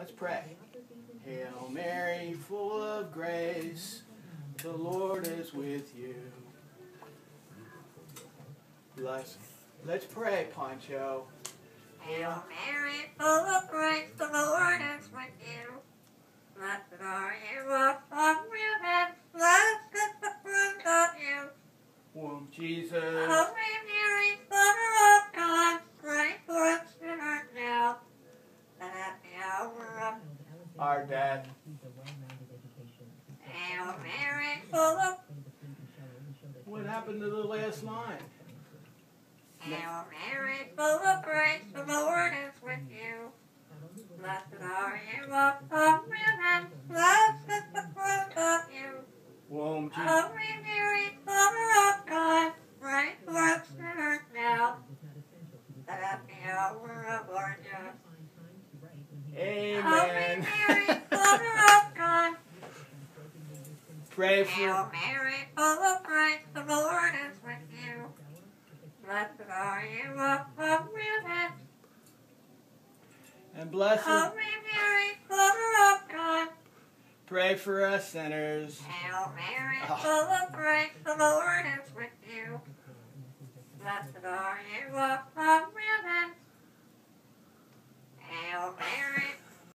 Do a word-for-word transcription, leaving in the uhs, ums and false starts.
Let's pray. Hail Mary, full of grace, the Lord is with you. Bless. Let's pray, Pancho. Hail Mary, full of grace, the Lord is with you. Blessed are you among women, blessed is the fruit of you. Womb Jesus. Holy Mary, Mother of God, pray for us sinners now, and at the hour of Our death. Hail Mary, full of What happened to the last line? Hail Mary, full of grace, the Lord is with you. Blessed are you among women, blessed is the fruit of you. Womb Jesus. Holy Mary, Mother of God, pray for us sinners now, and at the hour of our death. Amen. Holy Mary, Mother of God, Pray Hail for. Mary, full of grace, the Lord is with you. Blessed are you among women. And blessed. Holy Mary, Mother of God, Pray for us sinners. Hail Mary, Oh. full of grace, the Lord is with